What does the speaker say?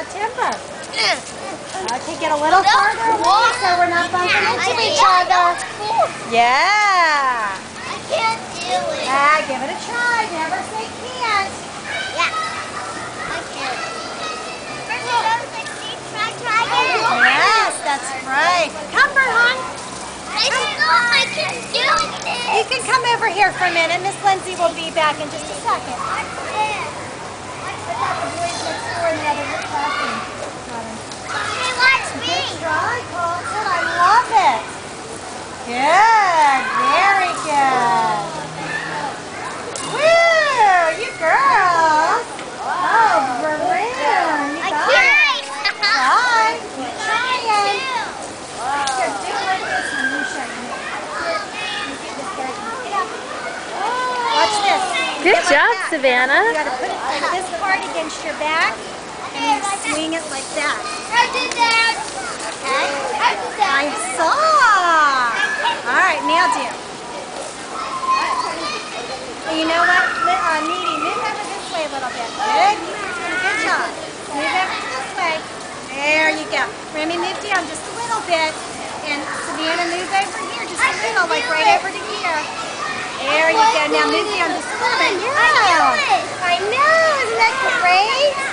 that timber. Okay, get a little farther away so we're not bumping into each other. Yeah. I can't do it. Give it a try. Never say can't. Yeah. I can't. Try again. Yes, that's right. Come, Berhan. I can do it. You can come over here for a minute. Miss Lindsay will be back in just a second. What's this? The boys next door in the other classroom. Hey, watch me. Good try, Colton. I love it. Good. Very good. Woo! You girls. Oh, Berhan. You got it. Try. Keep trying. Here, do it like this one. You show me. Watch this. Good job, Savannah. You got to put it like this part against your back, and you swing it like that. I did that. Okay? I did that. I saw. All right, now do. And you know what, Needy, move over this way a little bit. Good. Good job. Move over this way. There you go. Remy, move down just a little bit, and Savannah, move over here just a little, like right over to here. There you go. Now move down just a little bit. Yeah. I know. Isn't that great?